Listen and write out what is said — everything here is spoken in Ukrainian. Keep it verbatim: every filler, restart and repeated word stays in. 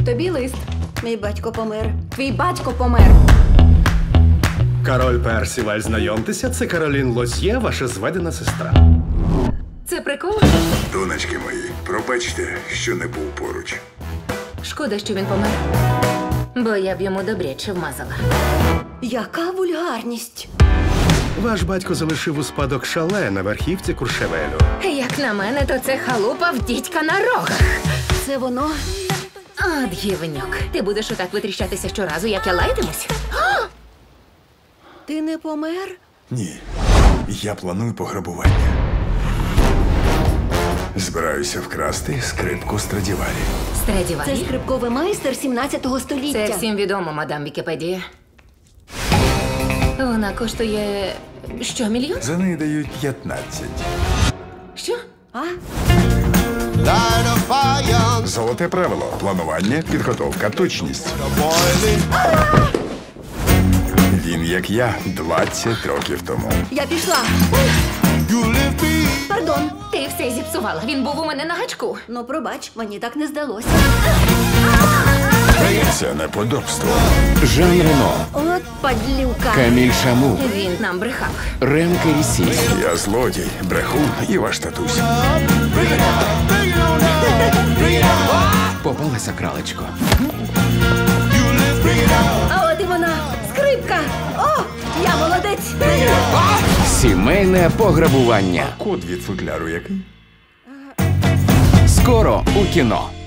тобі лист. Мій батько помер. Твій батько помер. Король Персіваль, знайомтеся, це Каролін Лозьє, ваша зведена сестра. Це прикол? Донечки мої, пробачте, що не був поруч. Шкода, що він помер. Бо я б йому добряче вмазала. Яка вульгарність. Ваш батько залишив у спадок шале на верхівці Куршевелю. Як на мене, то це халупа в дідька на рогах. Це воно? От гівнюк. Ти будеш отак витріщатися щоразу, як я лаятимусь? Ти не помер? Ні, я планую пограбування. Збираюся вкрасти скрипку Страдіварі. Це Страдіварі? скрипковий майстер сімнадцятого століття. Це всім відомо, мадам Вікіпедія. Вона коштує... що, мільйон? За неї дають п'ятнадцять. Що? А? Золоте правило. Планування, підготовка, точність. Він, як я, двадцять років тому. Я пішла. Пардон. Ти все зіпсувала. Він був у мене на гачку. Ну, пробач, мені так не здалося. Це неподобство. Жан Рено, От падлюка. Каміль Шаму, Він нам брехав. Рем Керісі. Я злодій, брехун і ваш татусь. Попалася кралечко. А от і вона. Скрипка. О, я молодець. Сімейне пограбування. Код від футляру який? Скоро у кіно.